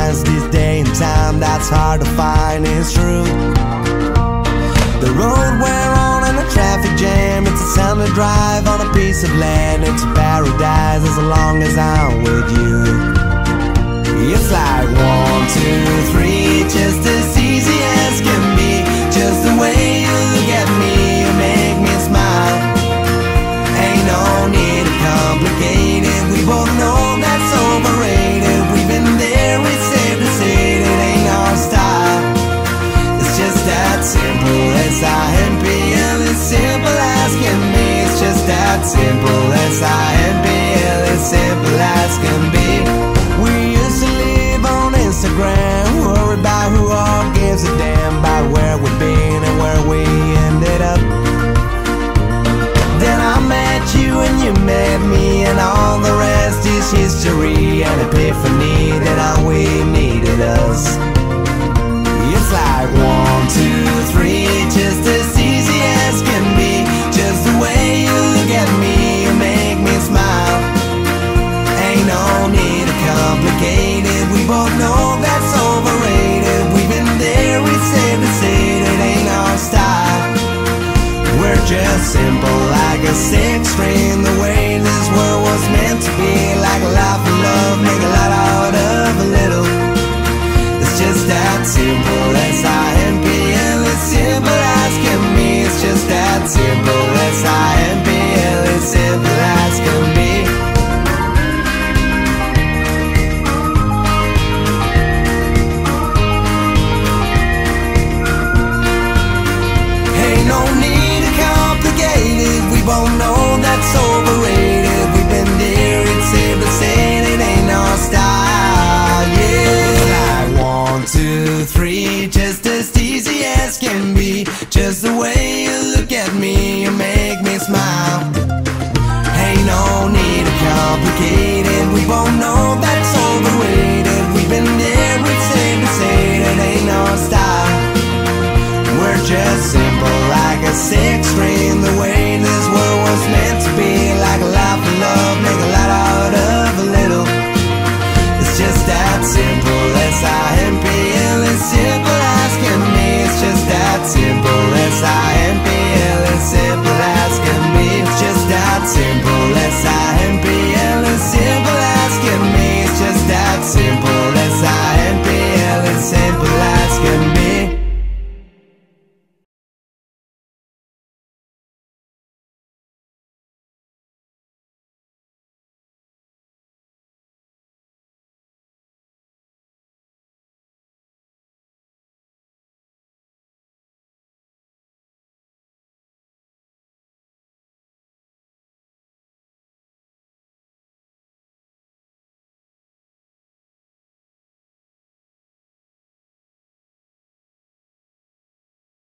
realize this day and time that's hard to find is true. The road we're on in a traffic jam, it's a sound to drive on a piece of land. It's a paradise as long as I'm with you. It's like 1, 2, 3, just as easy as can be. Just the way you look at me, you make me smile. Ain't no need to complicate it, we both know that's overrated. We've been there, it's safe to say it ain't our style. It's just that simple, S-I-M-P-L, as simple as can be. It's just that simple, S-I-M-P-L, as simple as can be. We used to live on Instagram, worried about who all gives a damn about where we've been and where we ended up. Then I met you and you met me, and all the rest is history. An epiphany that we needed us. It's like 1, 2, 3, just as easy as can be. Just the way you look at me, you make me smile. Ain't no need to complicate it, we both know that's overrated. We've been there, it's safe to say that ain't our style. We're just simple like a 6 string, the way this world was meant to be. Like a life of love, make a lot out of a little. It's just that simple.